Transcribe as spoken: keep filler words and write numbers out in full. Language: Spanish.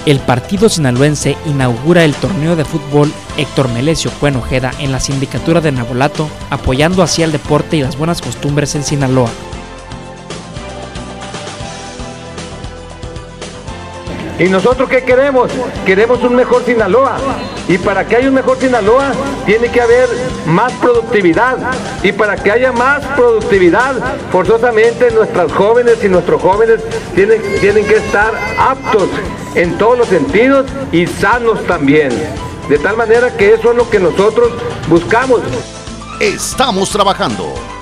El partido sinaloense inaugura el torneo de fútbol Héctor Melesio Cuen Ojeda en la sindicatura de Navolato, apoyando así al deporte y las buenas costumbres en Sinaloa. ¿Y nosotros qué queremos? Queremos un mejor Sinaloa. Y para que haya un mejor Sinaloa, tiene que haber más productividad. Y para que haya más productividad, forzosamente nuestras jóvenes y nuestros jóvenes tienen, tienen que estar aptos en todos los sentidos y sanos también. De tal manera que eso es lo que nosotros buscamos. Estamos trabajando